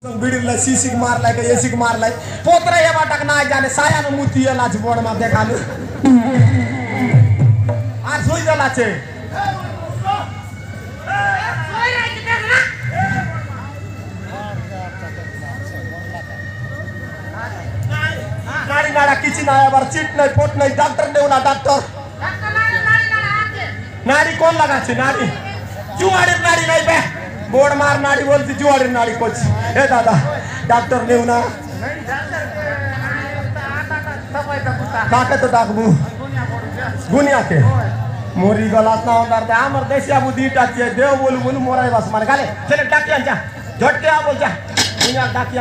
बिडिरलाई सिसिक मारलाई के एसिक मारलाई पोत्रा एबाट नाइ जाने सायानो मुतिएला छ बोर्डमा देखालु आ सोइदला छे नाडी नाडा किछि नआया बार चिट नै पोट नै डाक्टर नेउला डाक्टर नाडी कोन लगा छे नाडी जुवाडीर नाडी नै बे बोर्ड मार नाडी बोलती जुवाडीर नाडी कोच ए दादा डाक्टर नेउना काके तो डाकबु गुनिया के मोरी गलास ना अंदर ते हमर देसिया बुद्धि टाचिए देव बोलु बोलु मोराई बस मार गाले चले डाकिया जा झटके आ बोल जा गुनिया डाकिया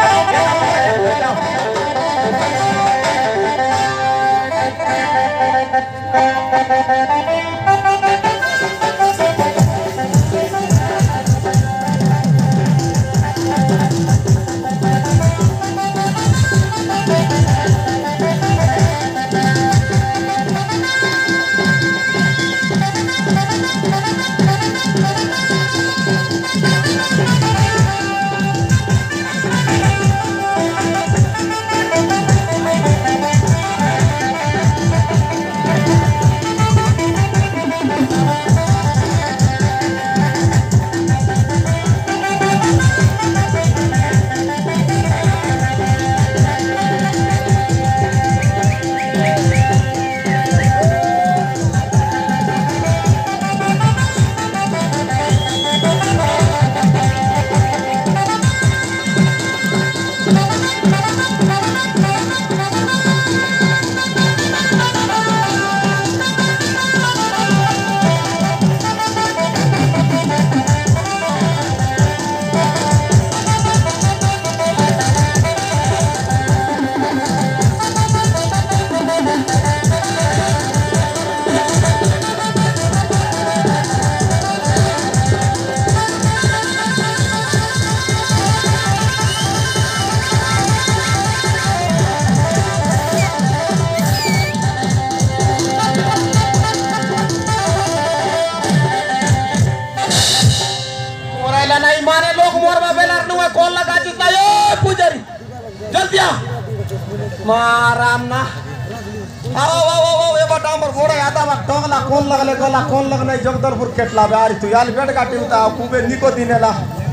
नहीं माने लोग मोरवा बेलार नुआ कॉल लगा जुता ए पुजारी जल्दी आ माराम ना आओ ए बटा हमर घोड़ा आता बा टंगला कौन लगले गला कौन लगने जगदलपुर केटला बारी तू याल पेट काटी उता खूबे निको दिनेला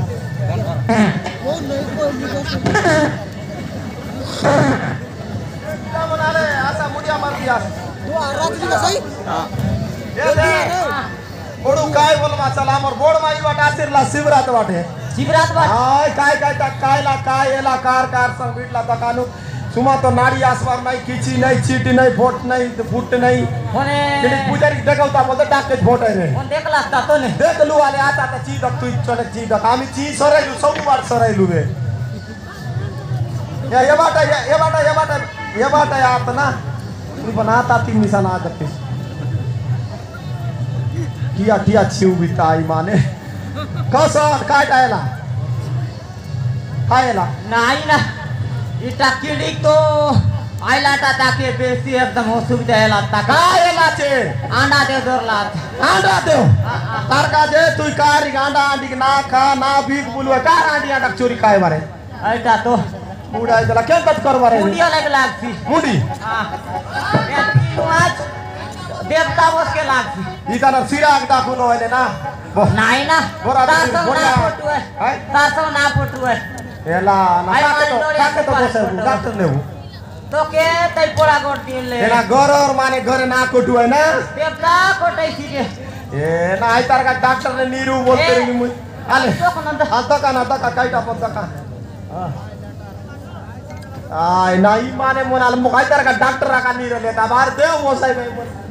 मनाले आसा मुडिया मार दिया तू आराम का सही हां दे बोडू काय बोलवा चला हमर बोर्ड माई वाट आसिरला शिवरात वाटे शिवरात वाट हाय काय कायला काय एला कार संग बिटला दकानु सुमा तो नाडी आसवार नाही किची नाही चीटी नाही फोट नाही फुट नाही कोने केली पुजारी देखवता बोलतो डाके फोट आहे रे कोण देखला असता तो ने देखलू आले आता ची दक तू चले ची दक आम्ही ची सरायलू सब बार सरायलू बे ये बाटा यात ना तू बनाता तीन निशान आ करते किया छिव बिताई माने कसर काय टायला नाही ना इटा किडी तो आयलाटा ताके बेसी एकदम असुविधा है लाता कायला छे आंडा दे दोरला आंडा दे तारका दे तू कारी आंडा आंडी ना खा ना भीख बुलवा कार आंडी आंडा चोरी काय मारे आयटा तो मुडा जला के कत कर मारे मुडिया लागसी मुडी हां आज देवता बस के लागसी इताना सिराग दाखुन होले ना नाही ना तारसो ना पटुए एला ना काके तो बसे डाक्टर लेऊ तो के तै पोड़ा गोट दिन ले एला गरर माने घरे ना कोटुए ना देवता कोटै छिके ए ना आई तार का डॉक्टर ने नीरू बोलते रे मु आले आता का काईटा पत्ता का आय नाही माने मोनाल मुखाई तार का डॉक्टर का नीरू लेता बाहर देव मोसाई भाई